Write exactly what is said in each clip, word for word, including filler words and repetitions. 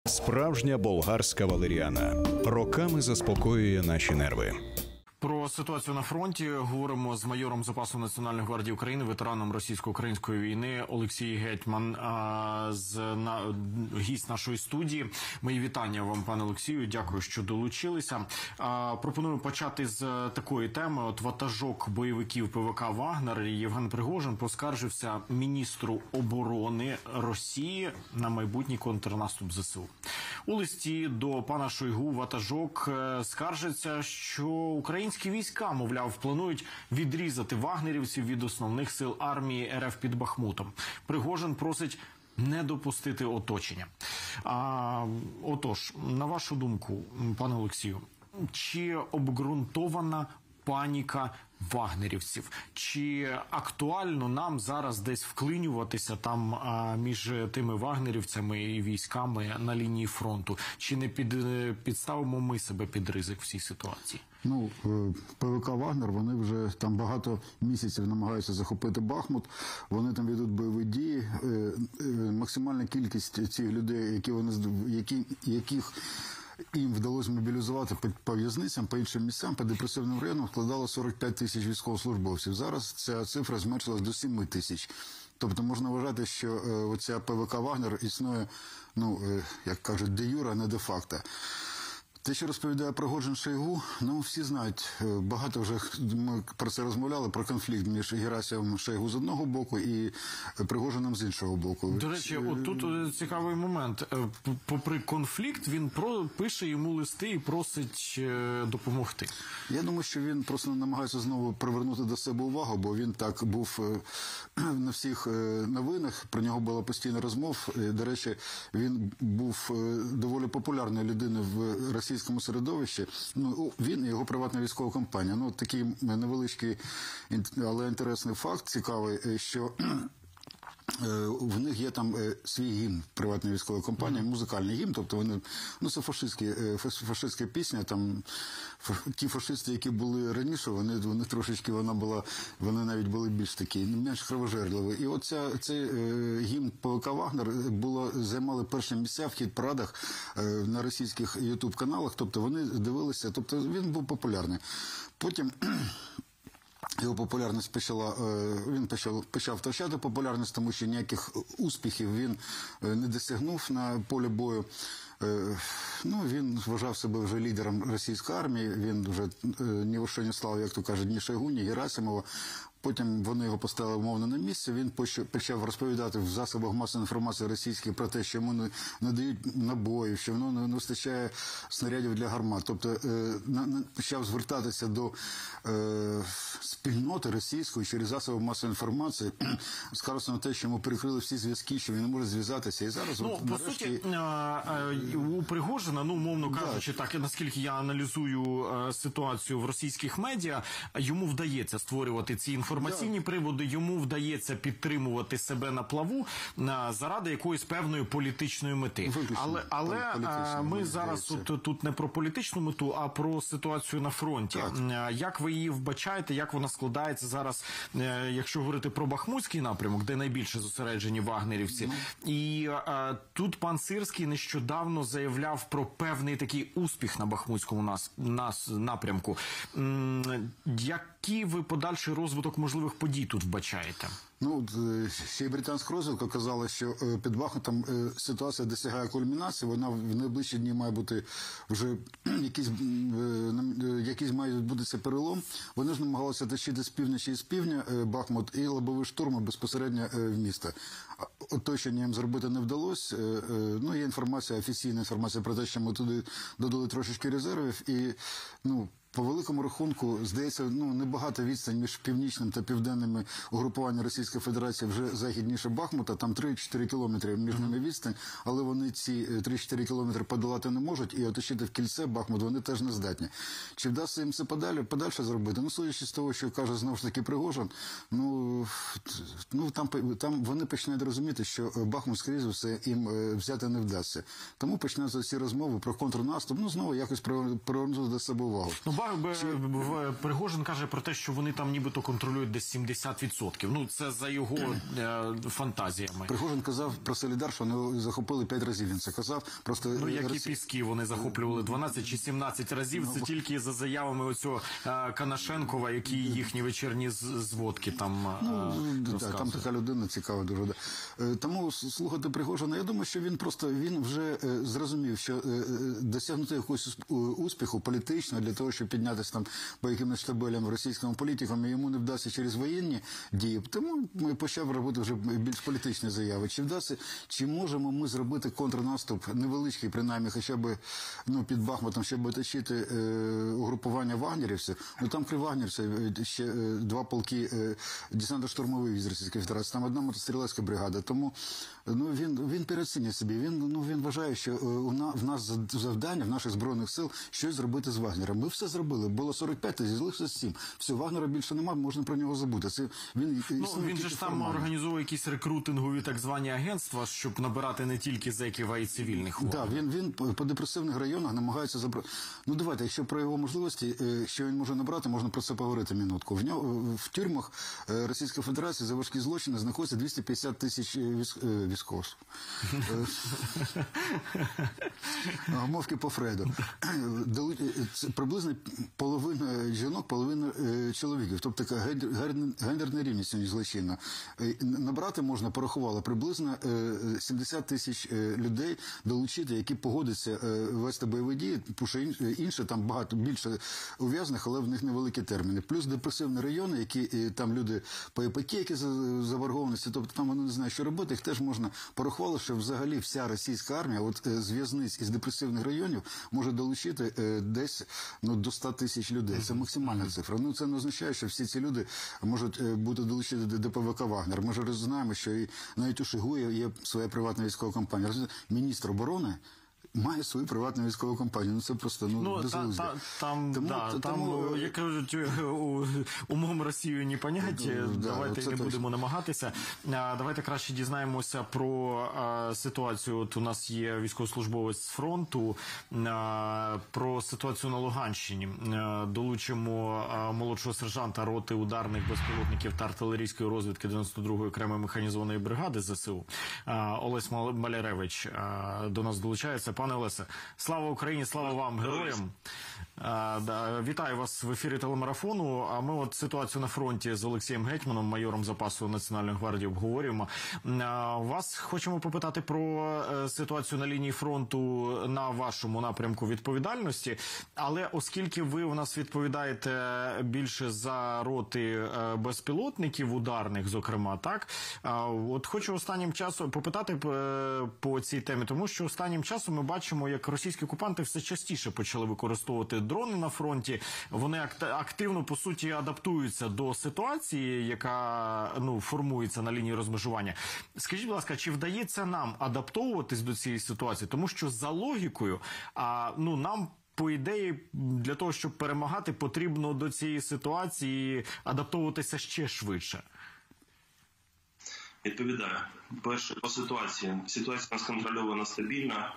Справжня болгарська валеріана роками заспокоює наші нерви. Про ситуацію на фронті говоримо з майором запасу Національної гвардії України, ветераном російсько-української війни Олексій Гетьман, з на гість нашої студії. Мої вітання вам, пане Олексію. Дякую, що долучилися. Пропоную почати з такої теми. От ватажок бойовиків ПВК «Вагнер» Євген Пригожин поскаржився міністру оборони Росії на майбутній контрнаступ ЗСУ. У листі до пана Шойгу ватажок скаржиться, що українські війська, мовляв, планують відрізати вагнерівців від основних сил армії РФ під Бахмутом. Пригожин просить не допустити оточення. А, отож, на вашу думку, пане Олексію, чи обґрунтована паніка вагнерівців? Чи актуально нам зараз десь вклинюватися там а, між тими вагнерівцями і військами на лінії фронту? Чи не під, підставимо ми себе під ризик в цій ситуації? Ну, ПВК «Вагнер», вони вже там багато місяців намагаються захопити Бахмут, вони там ведуть бойові дії. Максимальна кількість цих людей, які вони, які, яких їм вдалося мобілізувати по, по в'язницям, по іншим місцям, по депресивним районам, складало сорок п'ять тисяч військовослужбовців. Зараз ця цифра зменшилась до семи тисяч. Тобто можна вважати, що е, оця ПВК «Вагнер» існує, ну, е, як кажуть, де юре, а не де факто. Те, що розповідає Пригожин Шойгу, ну, всі знають, багато вже ми про це розмовляли, про конфлікт між Герасимовим Шойгу з одного боку і Пригожином з іншого боку. До речі, от тут цікавий момент. Попри конфлікт, він про, пише йому листи і просить допомогти. Я думаю, що він просто намагається знову привернути до себе увагу, бо він так був на всіх новинах, про нього була постійна розмов. До речі, він був доволі популярною людиною в Росії, російському середовищі. Ну, він і його приватна військова компанія. Ну, такий невеличкий, але інтересний факт, цікавий, що в них є там свій гімн приватної військової компанії, музикальний гімн, тобто вони, ну, це фашистські, фашистська пісня, там ті фашисти, які були раніше, вони, вони трошечки, вона була, вони навіть були більш такі, менш кровожерливі. І оця, цей гімн ПВК «Вагнер» було, займали перші місця в хіт-парадах на російських ютуб-каналах, тобто вони дивилися, тобто він був популярний. Потім його популярність почала, він почав, почав втрачати популярність, тому що ніяких успіхів він не досягнув на полі бою. Ну, він вважав себе вже лідером російської армії, він вже ні во що не слав, як то кажуть, ні Шойгу, ні Герасимова. Потім вони його поставили умовно на місце, він почав розповідати в засобах масової інформації російських про те, що йому не, не дають набоїв, що воно не вистачає снарядів для гармат. Тобто е, на, почав звертатися до е, спільноти російської через засоби масової інформації, скаржився на те, що йому перекрили всі зв'язки, що він не може зв'язатися. І зараз, ну, от, по нарешті... суті, у Пригожина, ну, умовно кажучи, да. так, наскільки я аналізую ситуацію в російських медіа, йому вдається створювати ці інформації. Інформаційні приводи, йому вдається підтримувати себе на плаву а, заради якоїсь певної політичної мети. Виключно. Але, але а, ми зараз тут, тут не про політичну мету, а про ситуацію на фронті. Так. Як ви її вбачаєте, як вона складається зараз, якщо говорити про Бахмутський напрямок, де найбільше зосереджені вагнерівці. Ну. І а, тут пан Сирський нещодавно заявляв про певний такий успіх на Бахмутському нас, нас, напрямку. М, який ви подальший розвиток можливих подій тут вбачаєте? Ну, ще й британська розвідка казала, що під Бахмутом ситуація досягає кульмінації, вона в найближчі дні має бути вже якийсь, якийсь має відбутися перелом. Вони ж намагалися тащити з півночі і з півдня Бахмут і лобовий штурм безпосередньо в місто. Оточення їм зробити не вдалося. Ну, є інформація, офіційна інформація про те, що ми туди додали трошечки резервів і, ну, по великому рахунку, здається, ну, небагато відстань між північним та південними угрупуваннями Російської Федерації вже західніше Бахмута, там три-чотири кілометри між ними відстань, але вони ці три-чотири кілометри подолати не можуть, і оточити в кільце Бахмут вони теж не здатні. Чи вдасться їм це подалі, подальше зробити? Ну, судячи з того, що каже знову ж таки Пригожин, ну, ну там, там вони починають розуміти, що Бахмут, скрізь все їм взяти не вдасться. Тому починаються ці розмови про контрнаступ, ну, знову якось привернути до себе увагу. Ну, Пригожин каже про те, що вони там нібито контролюють десь сімдесят відсотків. Ну, це за його е, фантазіями. Пригожин казав про Солідар, що вони захопили п'ять разів, він це казав. Просто ну, які Росі... піски вони захоплювали дванадцять чи сімнадцять разів, це ну, тільки за заявами оцього е, Канашенкова, які їхні вечірні зводки там е, ну, да, там така людина цікава дуже. Да. Тому слухати Пригожина, я думаю, що він просто, він вже е, зрозумів, що е, досягнути якогось успіху політичного для того, щоб піднятися там по якимось штабелям російському політикам, йому не вдасться через воєнні дії. Тому ми почав робити вже більш політичні заяви. Чи вдасться, чи можемо ми зробити контрнаступ невеличкий, принаймні, хоча б ну, під Бахмутом, щоб оточити е, угрупування вагнерівців. Ну там крім вагнерівців ще е, два полки е, десантно-штурмових з Російської Федерації, там одна мотострілецька бригада. Тому ну, він, він переоцінює собі, він, ну, він вважає, що е, у на, в нас завдання, в наших збройних сил, щось зробити з Вагнером. Ми все зробили. Було сорок п'ять, з'явилося сім. Все, Вагнера більше немає, можна про нього забути. Це він ну, він же ж там організовує якісь рекрутингові так звані агентства, щоб набирати не тільки зеків, а й цивільних. Так, да, він, він по депресивних районах намагається забрати. Ну, давайте, якщо про його можливості, що він може набрати, можна про це поговорити минутку. В нього в тюрмах Російської Федерації за важкі злочини знаходиться двісті п'ятдесят тисяч військових. Мовки по Фрейду. Приблизно половина жінок, половина чоловіків. Тобто гендерна рівність сьогодні злочинна. Набрати можна, порахували, приблизно сімдесят тисяч людей долучити, які погодяться вести бойові дії, тому що інше там багато, більше ув'язаних, але в них невеликі терміни. Плюс депресивні райони, які там люди по іпотеки заборгованості, тобто там вони не знають, що робити, їх теж можна порахували, що взагалі вся російська армія от з в'язниць із депресивних районів може долучити десь ну, до ста тисяч людей. Це максимальна цифра. Ну, це не означає, що всі ці люди можуть бути долучені до ДПВК «Вагнер». Ми ж знаємо, що і навіть у Шойгу є своя приватна військова компанія. Міністр оборони має свою приватну військову компанію. Ну, це просто, ну, ну безглуздя. Та, та, там, тому, да, та, тому, там, як кажуть, умом Росію не понять. Да, давайте не точно. Будемо намагатися. Давайте краще дізнаємося про а, ситуацію. От у нас є військовослужбовець з фронту. А, про ситуацію на Луганщині. А, долучимо а, молодшого сержанта роти ударних безпілотників та артилерійської розвідки дев'яносто другої окремої механізованої бригади ЗСУ. А, Олесь Маляревич а, до нас долучається. Пане Олесе, слава Україні, слава вам, героям. А, да, вітаю вас в ефірі телемарафону. А ми от ситуацію на фронті з Олексієм Гетьманом, майором запасу Національної гвардії, обговорюємо. А, вас хочемо попитати про ситуацію на лінії фронту на вашому напрямку відповідальності. Але оскільки ви у нас відповідаєте більше за роти безпілотників ударних, зокрема, так? А, от хочу останнім часом попитати по цій темі, тому що останнім часом ми бачимо, як російські окупанти все частіше почали використовувати дрони на фронті. Вони активно, по суті, адаптуються до ситуації, яка ну, формується на лінії розмежування. Скажіть, будь ласка, чи вдається нам адаптовуватись до цієї ситуації? Тому що за логікою, а, ну, нам по ідеї, для того, щоб перемагати, потрібно до цієї ситуації адаптовуватися ще швидше. Відповідаю. Перше, по ситуації. Ситуація у нас контрольована, стабільна.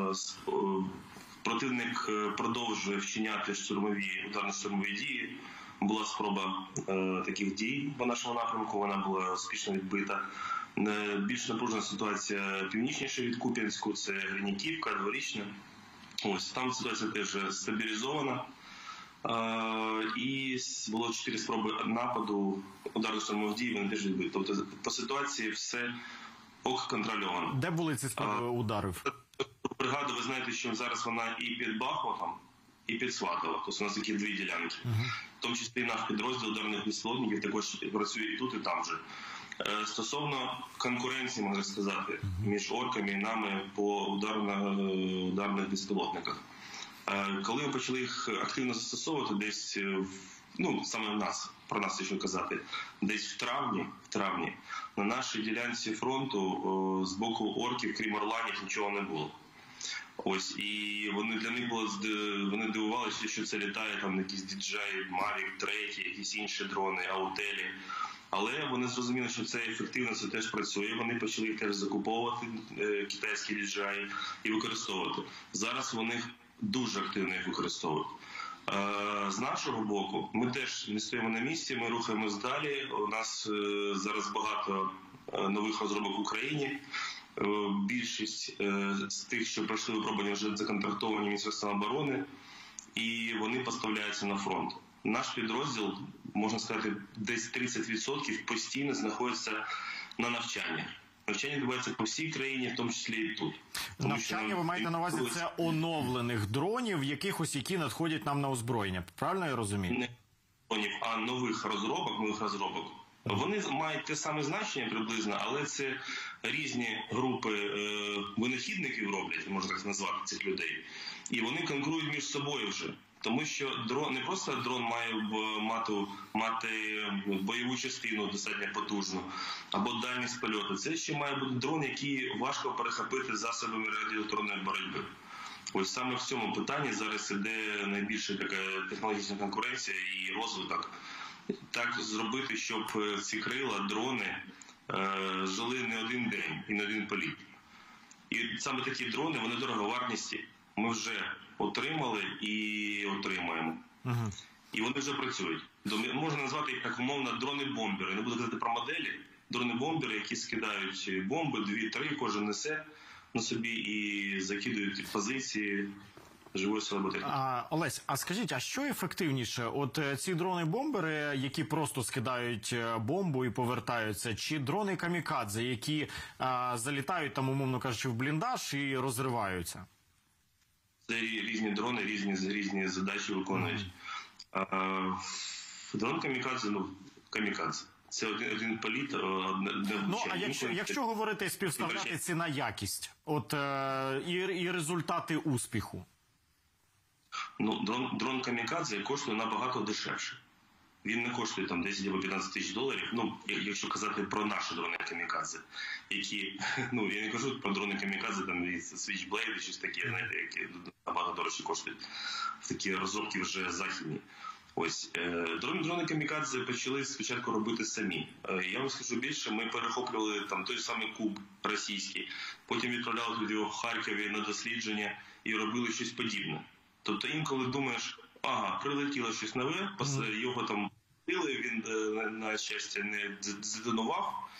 Противник продовжує вчиняти штурмові, ударно-штурмові дії. Була спроба таких дій по нашому напрямку, вона була успішно відбита. Більш напружена ситуація північніше від Куп'янську, це Гриняківка, Дворічне. Ось, там ситуація теж стабілізована. Uh, і було чотири спроби нападу, ударно-штурмових дій, вони теж відбили. Тобто по ситуації все поки контрольовано. Де були ці спроби uh, ударів? Бригаду, ви знаєте, що зараз вона і під Бахмутом, і під Сватово. Тобто у нас такі дві ділянки. Uh-huh. В тому числі наш підрозділ ударних безпілотників також працює і тут, і там же. Uh, стосовно конкуренції, можна сказати, uh-huh. між орками і нами по ударно, ударних безпілотниках. Коли ми почали їх активно застосовувати, десь, ну, саме в нас, про нас якщо казати, десь в травні, в травні, на нашій ділянці фронту з боку орків, крім орланів, нічого не було. Ось, і вони для них було, вони дивувалися, що це літає там якісь ді джей ай, Mavic три, якісь інші дрони, Аутелі. Але вони зрозуміли, що це ефективно, це теж працює. Вони почали теж закуповувати е, китайські ді джей ай і використовувати. Зараз вони дуже активно їх використовують. З нашого боку, ми теж не стоїмо на місці, ми рухаємось далі. У нас зараз багато нових розробок в Україні. Більшість з тих, що пройшли випробування, вже законтрактовані Міністерством оборони, і вони поставляються на фронт. Наш підрозділ, можна сказати, десь тридцять відсотків постійно знаходиться на навчанні. Навчання відбувається по всій країні, в тому числі і тут. Тому навчання, ви маєте на увазі, це оновлених дронів, якихось, які надходять нам на озброєння. Правильно я розумію? Не дронів, а нових розробок, нових розробок. Вони мають те саме значення приблизно, але це різні групи е, винахідників роблять, можна так назвати цих людей. І вони конкурують між собою вже. Тому що дрон, не просто дрон має мати, мати бойову частину достатньо потужну, або дальність польоту. Це ще має бути дрон, який важко перехопити засобами радіоелектронної боротьби. Ось саме в цьому питанні зараз іде найбільша така технологічна конкуренція і розвиток. Так зробити, щоб ці крила, дрони е, жили не один день і не один політ. І саме такі дрони, вони дороговартісні. Ми вже отримали і отримаємо. Uh-huh. І вони вже працюють. Можна назвати їх так умовно дрони-бомбери. Не буду казати про моделі. Дрони-бомбери, які скидають бомби, дві-три, кожен несе на собі і закидують позиції живої сили батареї. А, Олесь, а скажіть, а що ефективніше? От ці дрони-бомбери, які просто скидають бомбу і повертаються, чи дрони-камікадзе, які а, залітають там, умовно кажучи, в бліндаж і розриваються? Це різні дрони, різні, різні задачі виконують. Mm-hmm. Дрон камікадзе, ну, камікадзе. Це один, один політ, одне... Ну, а якщо, якщо говорити, співставляти ціна якість, от е, і, і результати успіху? Ну, дрон, дрон камікадзе коштує набагато дешевше. Він не коштує там десять або п'ятнадцять тисяч доларів, ну, якщо казати про наші дрони камікадзе, які, ну, я не кажу про дрони камікадзе, там, і Switchblade, щось таке, знаєте, які набагато дорожче коштують. Такі розробки вже західні. Ось, дрони, дрони камікадзе почали спочатку робити самі. Я вам скажу більше, ми перехоплювали там той самий куб російський, потім відправляли туди його в Харкові на дослідження і робили щось подібне. Тобто інколи думаєш, ага, прилетіло щось нове, його там били, він, на щастя, не здетонував,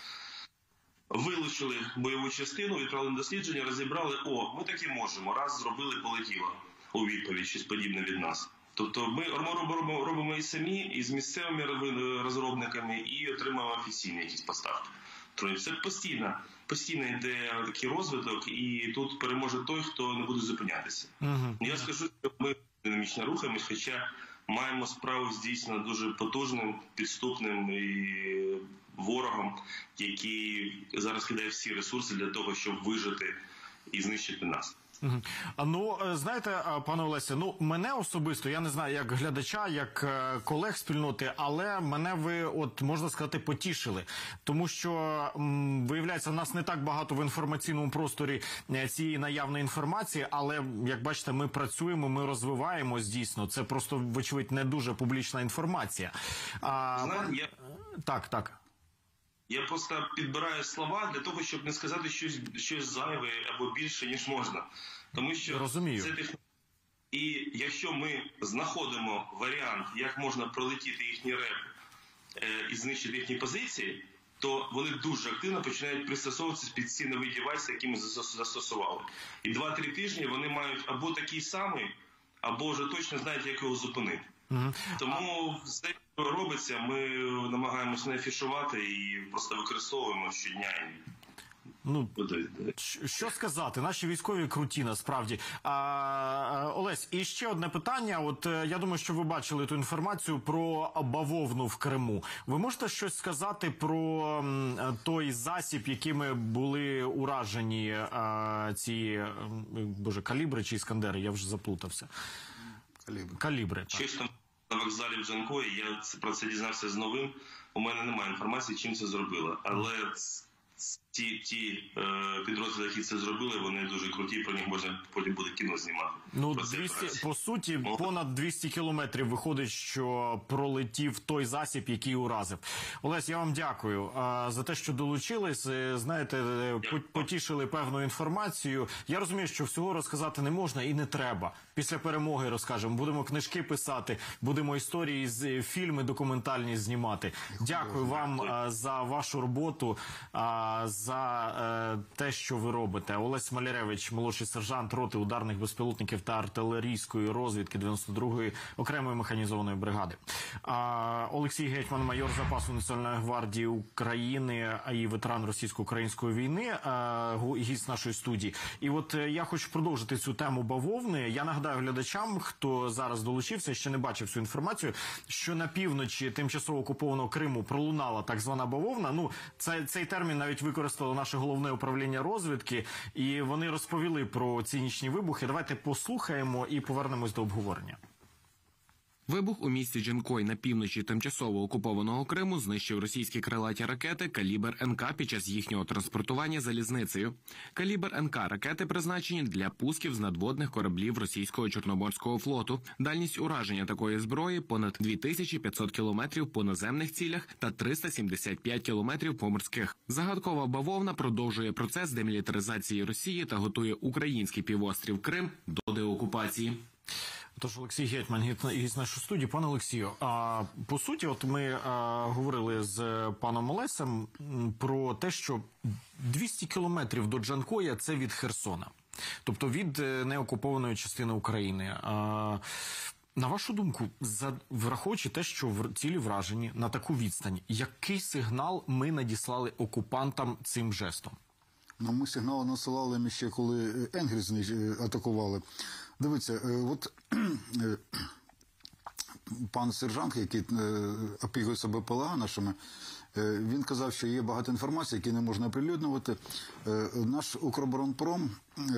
вилучили бойову частину, відправили на дослідження, розібрали, о, ми так і можемо, раз зробили, полетіло у відповідь, щось подібне від нас. Тобто ми робимо, робимо і самі, і з місцевими розробниками, і отримуємо офіційні якісь поставки. Це постійно, постійно йде такий розвиток, і тут переможе той, хто не буде зупинятися. Uh-huh. Я скажу, що ми динамічно рухаємось, хоча маємо справу з дійсно дуже потужним, підступним і ворогом, який зараз кидає всі ресурси для того, щоб вижити і знищити нас. Угу. Ну, знаєте, пане Олесе, ну, мене особисто, я не знаю, як глядача, як колег спільноти, але мене ви, от, можна сказати, потішили. Тому що, м, виявляється, в нас не так багато в інформаційному просторі цієї наявної інформації, але, як бачите, ми працюємо, ми розвиваємось дійсно. Це просто, вочевидь, не дуже публічна інформація. А, Знаю, я... Так, так. Я просто підбираю слова для того, щоб не сказати щось, щось зайве або більше, ніж можна. Тому що Розумію. це технологія. І якщо ми знаходимо варіант, як можна пролетіти їхній реп е, і знищити їхні позиції, то вони дуже активно починають пристосовуватися під ці нові девайси, які ми застосували. І два-три тижні вони мають або такий самий, або вже точно знають, як його зупинити. Угу. Тому все, що робиться, ми намагаємося не афішувати і просто використовуємо щодня. Ну, що сказати, наші військові круті, насправді. А, Олесь, і ще одне питання. От я думаю, що ви бачили ту інформацію про бавовну в Криму. Ви можете щось сказати про той засіб, якими були уражені а, ці, боже, калібри чи іскандери? Я вже заплутався. Калібри. Калібри, так. Чесно, на вокзалі в Джанкої, я про це дізнався з новин. У мене немає інформації, чим це зробило. Але ті, ті е, підрозділи, які це зробили, вони дуже круті, про них можна потім буде кіно знімати. Ну, двісті, по суті, понад двісті кілометрів виходить, що пролетів той засіб, який уразив. Олесь, я вам дякую а, за те, що долучились. Знаєте, потішили певну інформацію. Я розумію, що всього розказати не можна і не треба. Після перемоги розкажемо. Будемо книжки писати, будемо історії, з фільми документальні знімати. Дякую вам а, за вашу роботу, а, за е, те, що ви робите. Олесь Маляревич, молодший сержант роти ударних безпілотників та артилерійської розвідки дев'яносто другої окремої механізованої бригади. А, Олексій Гетьман, майор запасу Національної гвардії України і ветеран російсько-української війни, а, гість нашої студії. І от я хочу продовжити цю тему бавовни. Я нагадаю глядачам, хто зараз долучився, ще не бачив цю інформацію, що на півночі тимчасово окупованого Криму пролунала так звана бавовна. Ну, цей, цей термін навіть використало наше головне управління розвідки, і вони розповіли про ці нічні вибухи. Давайте послухаємо і повернемось до обговорення. Вибух у місті Джанкой на півночі тимчасово окупованого Криму знищив російські крилаті ракети «Калібр Н К» під час їхнього транспортування залізницею. «Калібр Н К» ракети призначені для пусків з надводних кораблів російського Чорноморського флоту. Дальність ураження такої зброї – понад дві тисячі п'ятсот кілометрів по наземних цілях та триста сімдесят п'ять кілометрів по морських. Загадкова бавовна продовжує процес демілітаризації Росії та готує український півострів Крим до деокупації. Тож, Олексій Гетьман, гість нашої студії. Пане Олексію, а, по суті, от ми а, говорили з паном Олесем про те, що двісті кілометрів до Джанкоя – це від Херсона. Тобто від неокупованої частини України. А, на вашу думку, за, враховуючи те, що в цілі вражені на таку відстань, який сигнал ми надіслали окупантам цим жестом? Ну, ми сигнали насилали ще, коли Енгельс атакували. Дивіться, от пан сержант, який опікується Б П Л А нашими, він казав, що є багато інформації, які не можна оприлюднювати. Наш Укроборонпром,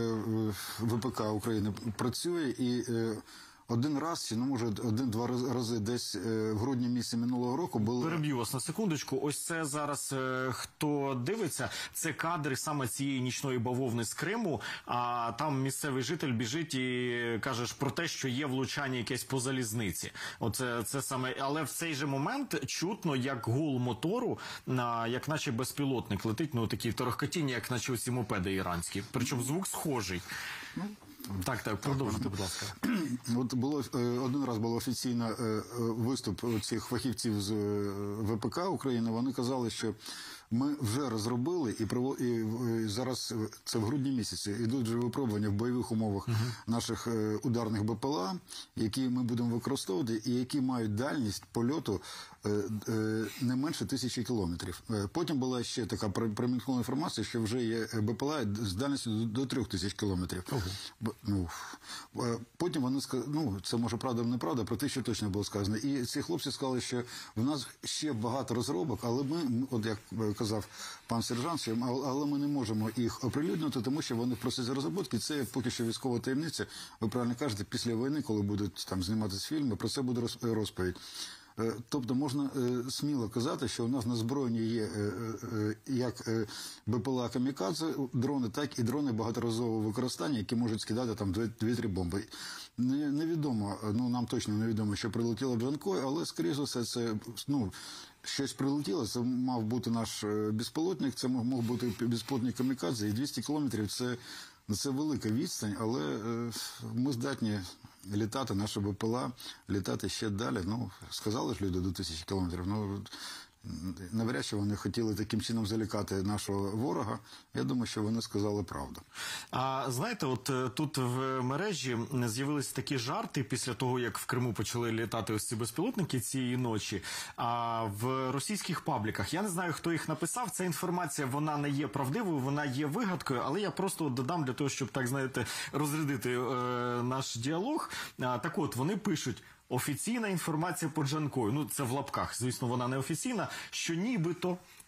В П К України, працює і один раз, чи, ну, може, один-два рази десь в грудні місяці минулого року було... Переб'ю вас на секундочку. Ось це зараз, хто дивиться, це кадри саме цієї нічної бавовни з Криму, а там місцевий житель біжить і каже про те, що є влучання якесь по залізниці. Оце, це саме... Але в цей же момент чутно, як гул мотору, як наче безпілотник летить, ну, такі торохкотіння, як наче оці мопеди іранські. Причому звук схожий. Так, так, продовжуйте, будь ласка. От було один раз був офіційний виступ цих фахівців з В П К України. Вони казали, що ми вже розробили і, і зараз це в грудні місяці йдуть вже випробування в бойових умовах uh-huh. наших ударних Б П Л А, які ми будемо використовувати і які мають дальність польоту не менше тисячі кілометрів. Потім була ще така промінкнула інформація, що вже є Б П Л А з дальністю до трьох тисяч кілометрів. Uh-huh. Ну, потім вони сказали, ну, це може правда, неправда, про те, що точно було сказано. І ці хлопці сказали, що в нас ще багато розробок, але ми, от як казав пан сержант, що, але ми не можемо їх оприлюднити, тому що вони в процесі розробки, це поки що військова таємниця. Ви правильно кажете, після війни, коли будуть там зніматися фільми, про це буде розповідь. Тобто можна е, сміло казати, що у нас на збройні є е, е, як е, Б П Л А «Камікадзе» дрони, так і дрони багаторазового використання, які можуть скидати там дві-три бомби. Не, невідомо, ну нам точно невідомо, що прилетіло в Джанкой, але скоріше за все це, ну, щось прилетіло, це мав бути наш безпілотник, це мог, мог бути безпілотник «Камікадзе», і двісті кілометрів це, це велика відстань, але е, ми здатні літати, наша Б П Л А, літати ще далі. Ну, сказали ж люди до тисячі кілометрів, ну, навряд чи вони хотіли таким чином залякати нашого ворога. Я думаю, що вони сказали правду. А знаєте, от тут в мережі з'явилися такі жарти після того, як в Криму почали літати ось ці безпілотники цієї ночі. А в російських пабліках, я не знаю, хто їх написав, ця інформація, вона не є правдивою, вона є вигадкою, але я просто додам для того, щоб, так знаєте, розрядити е, наш діалог. А, так от, вони пишуть: офіційна інформація по Джанкою, ну це в лапках, звісно, вона не офіційна, що нібито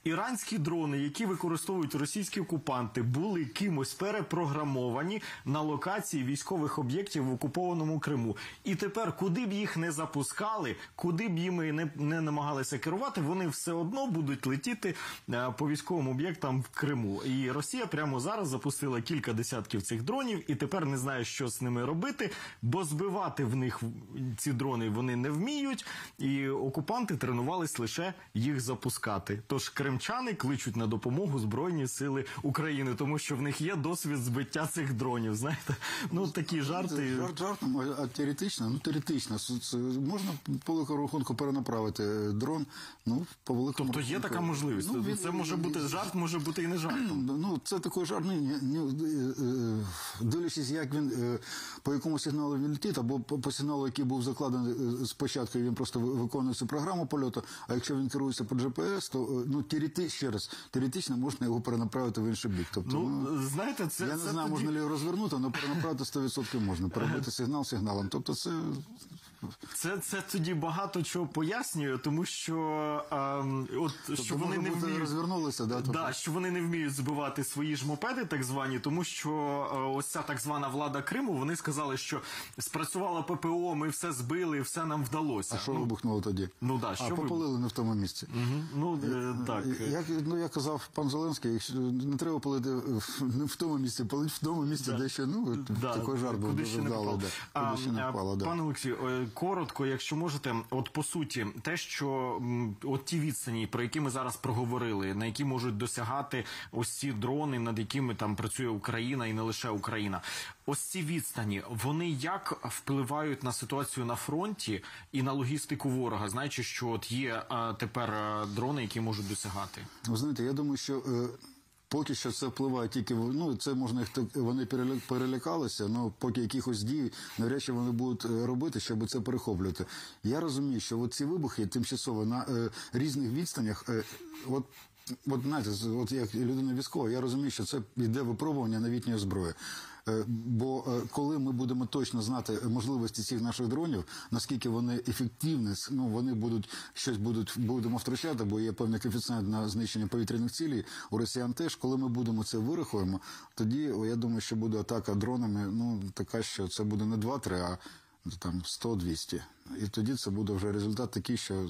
Іранські дрони, які використовують російські окупанти, були кимось перепрограмовані на локації військових об'єктів в окупованому Криму. І тепер, куди б їх не запускали, куди б їм не, не намагалися керувати, вони все одно будуть летіти по військовим об'єктам в Криму. І Росія прямо зараз запустила кілька десятків цих дронів і тепер не знає, що з ними робити, бо збивати в них ці дрони вони не вміють, і окупанти тренувались лише їх запускати. Тож кримчани кличуть на допомогу Збройні сили України, тому що в них є досвід збиття цих дронів, знаєте. Ну, такі жарти. Жарт жартом, а теоретично, ну, теоретично, можна по великому рахунку перенаправити дрон, ну, по великому Тобто є така можливість? Ну, він, це може бути жарт, може бути і не жартом. Ну, це такий жарт, ну, дивлячись, як він, по якому сигналу він летить, або по сигналу, який був закладений спочатку, він просто виконує цю програму польоту, а якщо він керується по джі пі ес, то, ну, теоретично, ще раз, теоретично можна його перенаправити в інший бік. Тобто, ну, ну, знаєте, це... Я не це знаю, тоді... можна ли його розвернути, але перенаправити сто відсотків можна. Перебити сигнал сигналом. Тобто це... Це, це тоді багато чого пояснює, тому що, ем, от, тобто, що вони не вміють... розвернулися, да? Тобто... Да, що вони не вміють збивати свої ж мопеди, так звані, тому що е, ось ця так звана влада Криму, вони сказали, що спрацювало Пе Пе О, ми все збили, все нам вдалося. А що ну, вибухнуло тоді? Ну, да, що а, попалили не в тому місці. Угу. Ну, е, так. Як, ну, як казав пан Зеленський, не треба палити не в тому місці, палити в тому місці, да. де ще, ну, да, такий жарт був дуже вдалий. Да, куди ще не впало, да. Пане Олексію, коротко, якщо можете, от по суті, те, що от ті відстані, про які ми зараз проговорили, на які можуть досягати ось ці дрони, над якими там працює Україна і не лише Україна, ось ці відстані, вони як впливають на ситуацію на фронті і на логістику ворога, знаючи, що от є а, тепер а, дрони, які можуть досягати? Ви знаєте, я думаю, що... Е... Поки що це впливає тільки, ну, це можна, їх вони перелякалися, але поки якихось дій навряд чи вони будуть робити, щоб це перехоплювати. Я розумію, що от ці вибухи тимчасово на е, різних відстанях, е, от, от, знаєте, от як людина військова, я розумію, що це йде випробування новітньої зброї. Бо коли ми будемо точно знати можливості цих наших дронів, наскільки вони ефективні, ну, вони будуть, щось будуть, будемо втрачати, бо є певний коефіцієнт на знищення повітряних цілей, у росіян теж, коли ми будемо це вирахуємо, тоді, я думаю, що буде атака дронами, ну, така, що це буде не два-три, а там сто-двісті. І тоді це буде вже результат такий, що...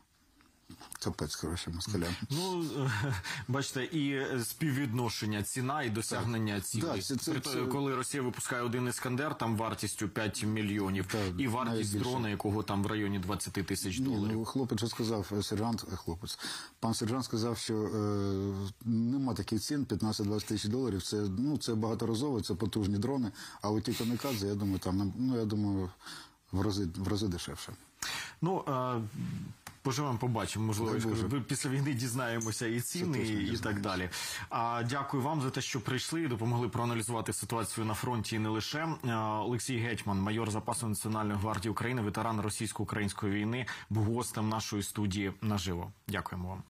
Капець, коротше, москалям. Ну, бачите, і співвідношення ціна і досягнення цілей. Да, це, це, це... Коли Росія випускає один Іскандер, там вартістю п'ять мільйонів, так, і вартість дрона, якого там в районі двадцять тисяч доларів. Ні, ну, хлопець же сказав, сержант, хлопець, пан сержант сказав, що е, нема таких цін, п'ятнадцять-двадцять тисяч доларів, це, ну, це багаторазово, це потужні дрони, а от ті камікадзе, я думаю, там, ну, я думаю, в рази, в рази дешевше. Ну, а... Поживемо, побачимо, можливо, після війни дізнаємося і ціни, і, і так далі. А, дякую вам за те, що прийшли і допомогли проаналізувати ситуацію на фронті і не лише. А, Олексій Гетьман, майор запасу Національної гвардії України, ветеран російсько-української війни, був гостем нашої студії наживо. Дякуємо вам.